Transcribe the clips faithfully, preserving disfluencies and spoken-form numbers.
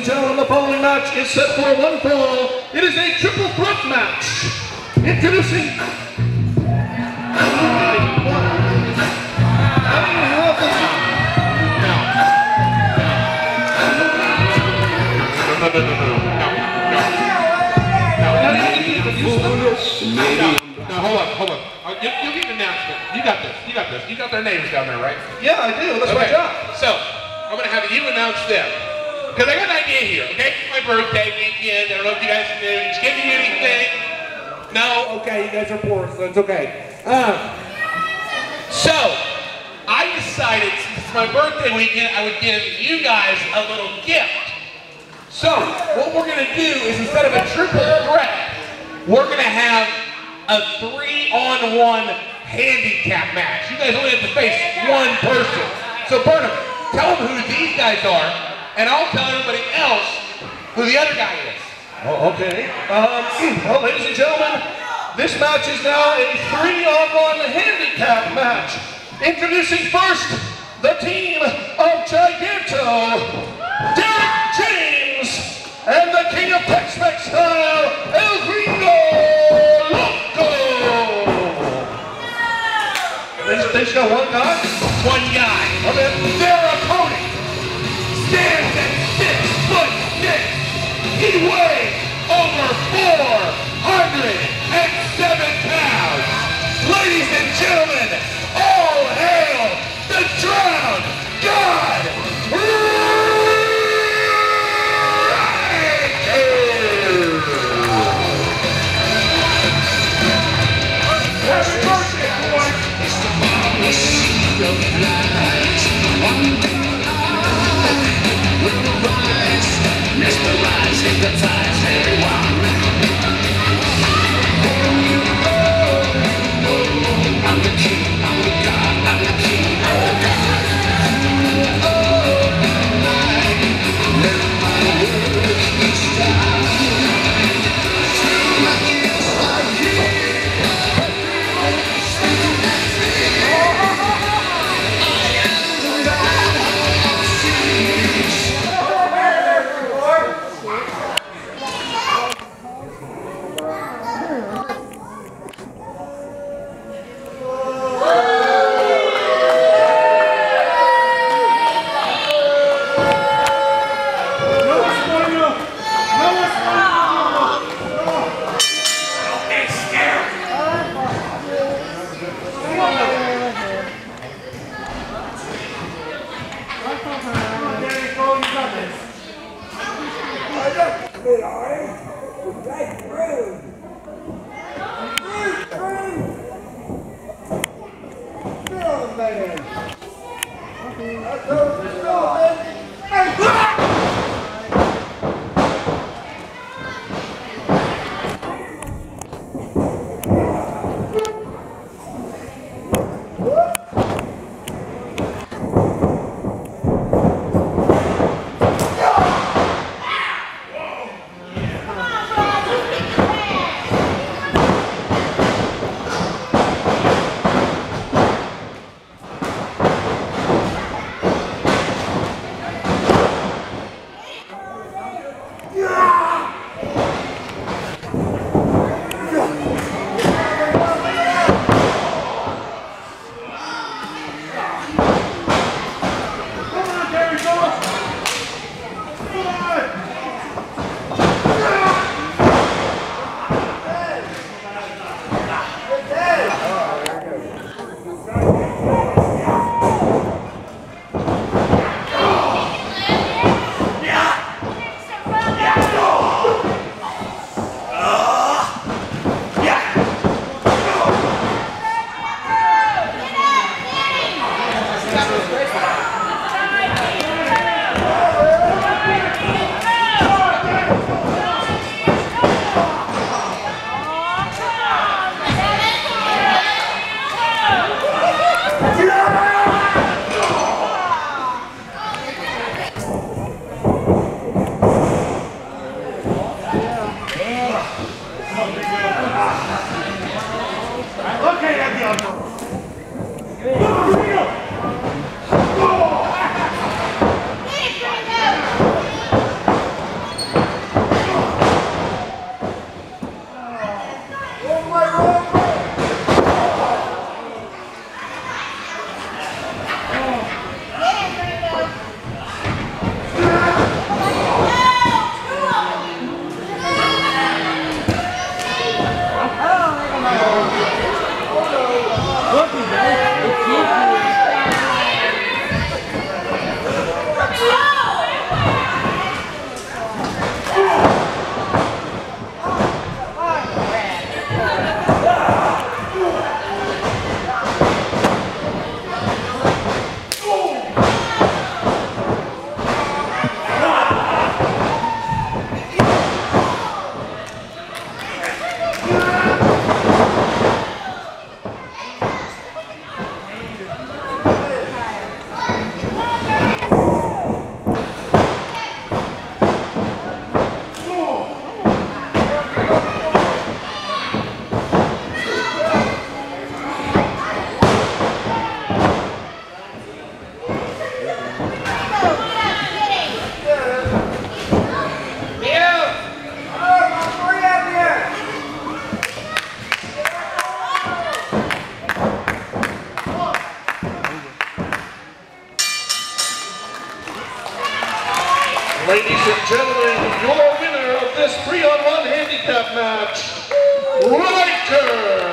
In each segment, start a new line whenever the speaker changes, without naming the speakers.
and gentlemen, the following match is set for one fall. It is a triple threat match. Introducing...
No, no, no, no, no, no, no, no, hold on, hold on. Uh, you, you get an announcement. You got this, you got this. You got their names down there, right?
Yeah, I do. That's
okay.
my job.
So, I'm going to have you announce them. Because I got an idea here, okay? It's my birthday weekend. I don't know if you guys can uh, give me anything. No? Okay, you guys are poor, so it's okay. Um, so, I decided since it's my birthday weekend, I would give you guys a little gift. So, what we're going to do is instead of a triple threat, we're going to have a three-on-one handicap match. You guys only have to face one person. So, Burnham, tell them who these guys are, and I'll tell everybody else who the other guy is.
Oh, okay. Um, well, ladies and gentlemen, this match is now a three-on-one handicap match. Introducing first, the team of Giganto, Derek James, and the king of Tex-Mex style, El Greengo Loco. They just, they just got one guy?
One guy.
Okay.
Their opponent stands at six foot six. He weighs over four hundred seven pounds. Ladies and gentlemen, all hail the drowned god,
Mesmerizing the tides, everyone. I'm the king, I'm the god, I'm the king, I'm the god. Oh, let my work start. Through my gifts I hear.
Ladies and gentlemen, your winner of this three on one handicap match, Riker!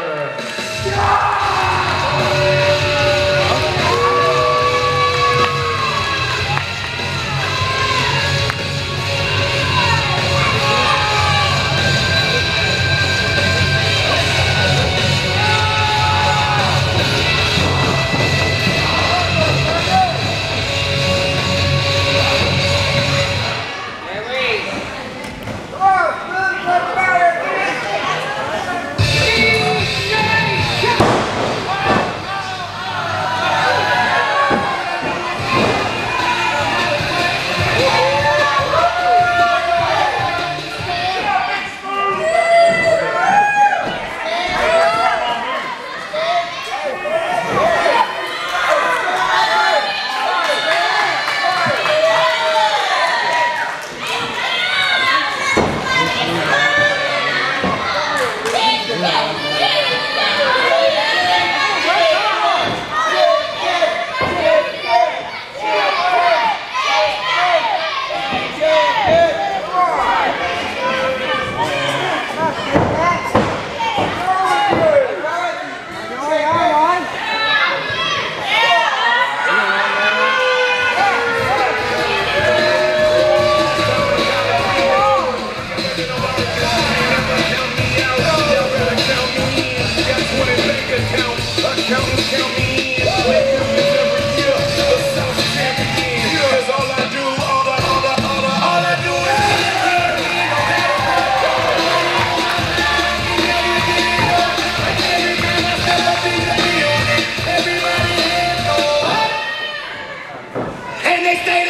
And they stay